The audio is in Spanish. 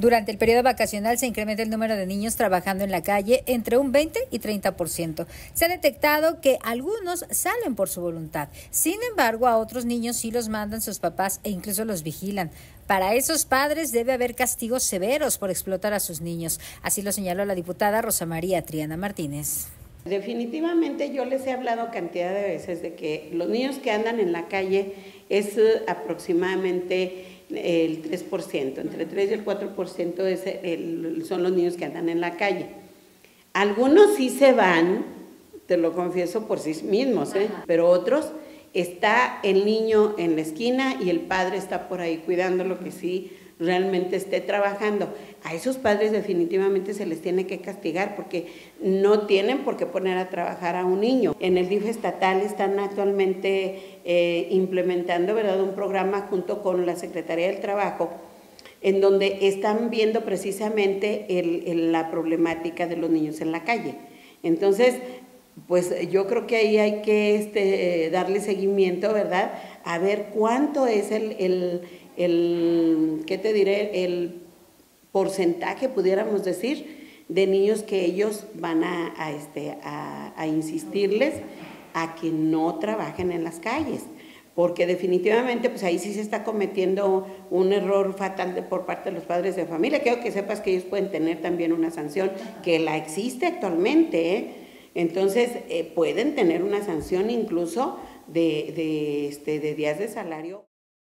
Durante el periodo vacacional se incrementa el número de niños trabajando en la calle entre un 20 y 30%. Se ha detectado que algunos salen por su voluntad. Sin embargo, a otros niños sí los mandan sus papás e incluso los vigilan. Para esos padres debe haber castigos severos por explotar a sus niños. Así lo señaló la diputada Rosa María Triana Martínez. Definitivamente yo les he hablado cantidad de veces de que los niños que andan en la calle es aproximadamente el 3%, entre 3 y el 4% son los niños que andan en la calle. Algunos sí se van, te lo confieso, por sí mismos, pero otros está el niño en la esquina y el padre está por ahí cuidándolo, que sí realmente esté trabajando. A esos padres definitivamente se les tiene que castigar porque no tienen por qué poner a trabajar a un niño. En el DIF estatal están actualmente implementando, ¿verdad?, un programa junto con la Secretaría del Trabajo en donde están viendo precisamente la problemática de los niños en la calle. Entonces, pues yo creo que ahí hay que darle seguimiento, ¿verdad?, a ver cuánto es ¿qué te diré?, el porcentaje, pudiéramos decir, de niños que ellos van a insistirles a que no trabajen en las calles, porque definitivamente pues ahí sí se está cometiendo un error fatal por parte de los padres de familia. Quiero que sepas que ellos pueden tener también una sanción, que la existe actualmente, Entonces pueden tener una sanción incluso de días de salario.